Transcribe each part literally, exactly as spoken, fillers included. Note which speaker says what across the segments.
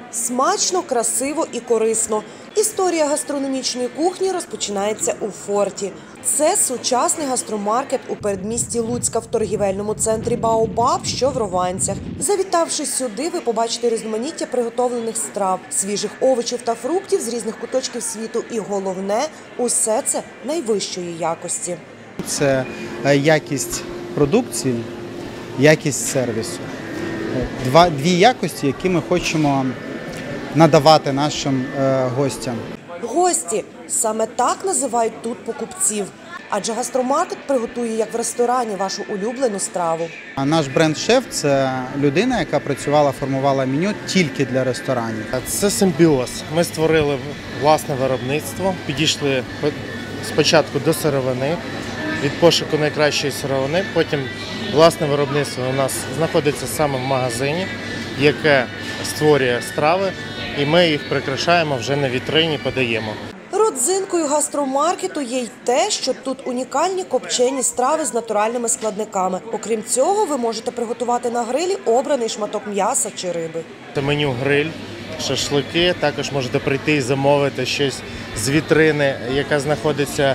Speaker 1: Смачно, красиво і корисно. Історія гастрономічної кухні розпочинається у форті. Це сучасний гастромаркет у передмісті Луцька в торгівельному центрі «Баобаб», що в Рованцях. Завітавши сюди, ви побачите різноманіття приготовлених страв, свіжих овочів та фруктів з різних куточків світу. І головне – усе це найвищої якості.
Speaker 2: Це якість продукції, якість сервісу. Два, дві якості, які ми хочемо надавати нашим е, гостям.
Speaker 1: Гості – саме так називають тут покупців. Адже гастромаркет приготує, як в ресторані, вашу улюблену страву.
Speaker 2: А наш бренд-шеф – це людина, яка працювала, формувала меню тільки для ресторанів.
Speaker 3: Це симбіоз. Ми створили власне виробництво, підійшли спочатку до сировини, від пошуку найкращої сировини, потім власне виробництво у нас знаходиться саме в магазині, яке створює страви, і ми їх прикрашаємо вже на вітрині, подаємо.
Speaker 1: Родзинкою гастромаркету є й те, що тут унікальні копчені страви з натуральними складниками. Окрім цього, ви можете приготувати на грилі обраний шматок м'яса чи риби.
Speaker 3: Це меню гриль, шашлики, також можете прийти і замовити щось з вітрини, яка знаходиться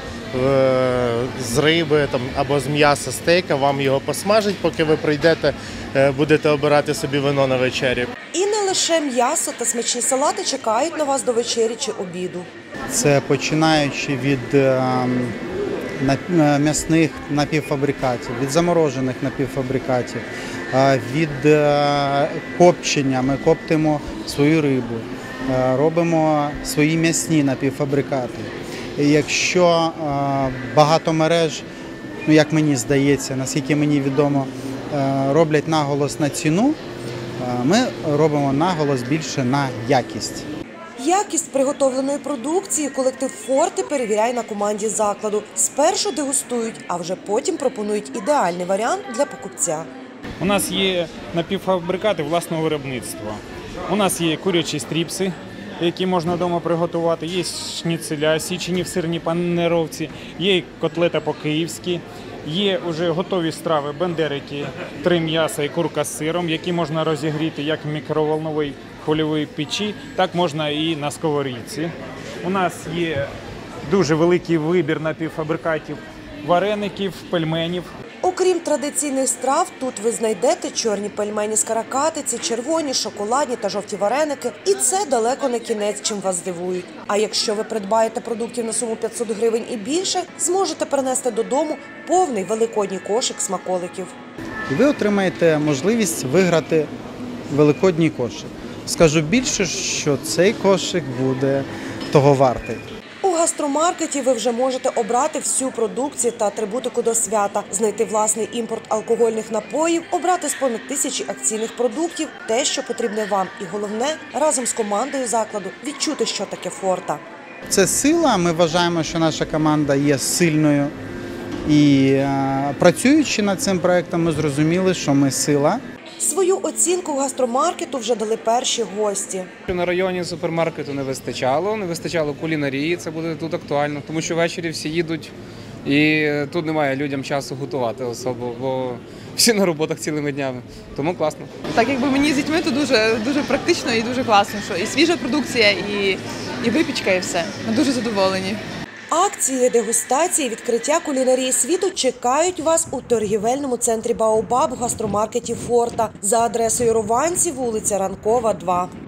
Speaker 3: з риби там, або з м'яса стейка, вам його посмажать, поки ви прийдете, будете обирати собі вино на вечері.
Speaker 1: І не лише м'ясо та смачні салати чекають на вас до вечері чи обіду.
Speaker 2: Це починаючи від е, м'ясних напівфабрикатів, від заморожених напівфабрикатів, е, від е, копчення. Ми коптимо свою рибу, е, робимо свої м'ясні напівфабрикати. І якщо е, багато мереж, ну як мені здається, наскільки мені відомо, е, роблять наголос на ціну, е, ми робимо наголос більше на якість.
Speaker 1: Якість приготовленої продукції колектив «Форте» перевіряє на команді закладу. Спершу дегустують, а вже потім пропонують ідеальний варіант для покупця.
Speaker 4: У нас є напівфабрикати власного виробництва. У нас є курячі стріпси, які можна вдома приготувати, є шніцеля, січені в сирній панировці, є котлета по-київськи, є вже готові страви, бендерики, три м'яса і курка з сиром, які можна розігріти як в мікроволновій хвильовій печі, так можна і на сковорідці. У нас є дуже великий вибір напівфабрикатів, вареників, пельменів.
Speaker 1: Окрім традиційних страв, тут ви знайдете чорні пельмені з каракатиці, червоні, шоколадні та жовті вареники. І це далеко не кінець, чим вас здивують. А якщо ви придбаєте продуктів на суму п'ятсот гривень і більше, зможете принести додому повний великодній кошик смаколиків.
Speaker 2: І ви отримаєте можливість виграти великодній кошик. Скажу більше, що цей кошик буде того вартий.
Speaker 1: У гастромаркеті ви вже можете обрати всю продукцію та атрибутику до свята, знайти власний імпорт алкогольних напоїв, обрати з понад тисячі акційних продуктів, те, що потрібне вам. І головне, разом з командою закладу відчути, що таке «Форта».
Speaker 2: Це сила, ми вважаємо, що наша команда є сильною. І е, працюючи над цим проєктом, ми зрозуміли, що ми сила.
Speaker 1: Свою оцінку гастромаркету вже дали перші гості.
Speaker 5: На районі супермаркету не вистачало, не вистачало кулінарії, це буде тут актуально, тому що ввечері всі їдуть і тут немає людям часу готувати особо, бо всі на роботах цілими днями, тому класно.
Speaker 6: Так якби мені з дітьми, то дуже, дуже практично і дуже класно, що і свіжа продукція, і, і випічка, і все. Ми дуже задоволені.
Speaker 1: Акції, дегустації, відкриття кулінарії світу чекають вас у торгівельному центрі «Баобаб» в гастромаркеті «Форта» за адресою Рованці, вулиця Ранкова, два.